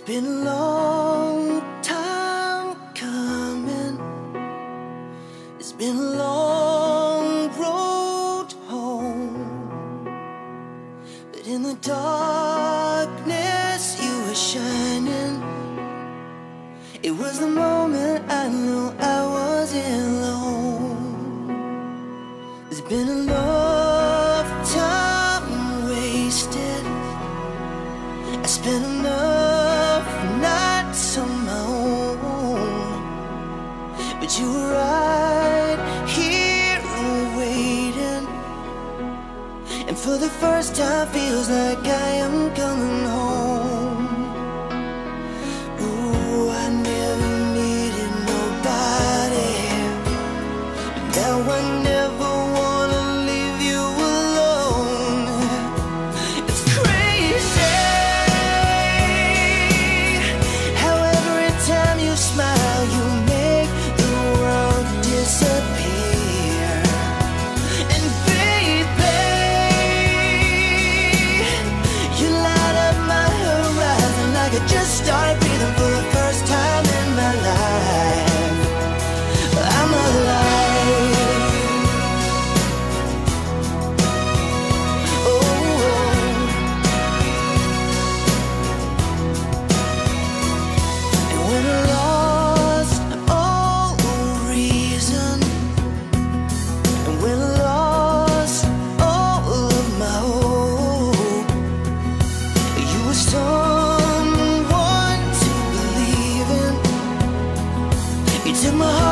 Been a long time coming. It's been a long road home, but in the darkness you were shining. It was the moment I knew I wasn't alone. There's been enough time wasted. I spent enough nights on my own, but you were right here waiting. And for the first time feels like I am coming home. Ooh, I never needed nobody, but now I never wanna leave you alone. It's crazy how every time you smile you make the world disappear. And baby, you light up my horizon like I just started breathing for the first time in my life. I'm alive. Oh, and when I lost all reason, and when I lost all of my hope, you were someone to believe in. You took my heart